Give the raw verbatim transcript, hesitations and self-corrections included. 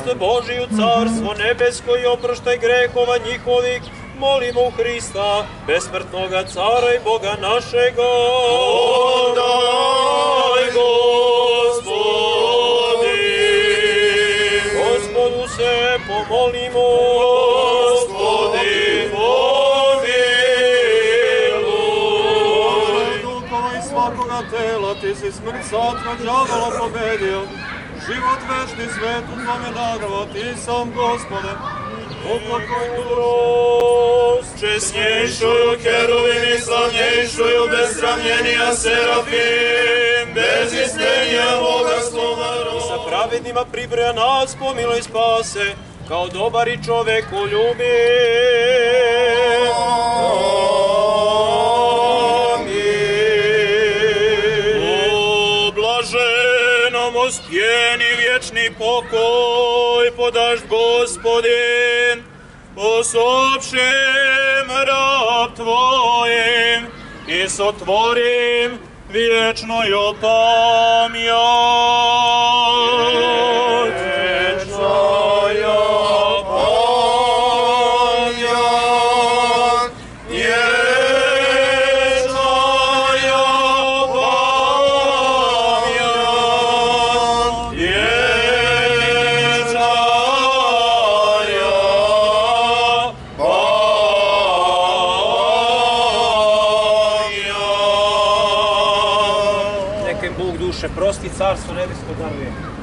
milost Božiju, carstvo nebesko i oproštaj grehova njihovih, molimo u Hrista, besmrtnoga cara i Boga našega. Podaj, Gospodi! Gospodu se pomolimo. Gospodi, pomiluj! Dukova i svakoga tela, ti si smrt satra đavola pobedio, život večni svet u tvome darova, ti sam, Gospode, upokoj Mudrost, Česnjejšuju keruvim i slavnjejšuju, bez sravnjenija serafim, bez istenja Boga slova rod. sa pravednima pribroja nas, pomiluj spase, kao dobar i čoveku ljubi. O blaženom ospjeni vječni pokoj podaš, Gospodin, osopšim rab Tvojim i sotvorim vječnoj opamjat. Vječnoj opamjat, vječnoj opamjat, vječnoj Neka im Bog duše prosti, carstvo nebesko daruje.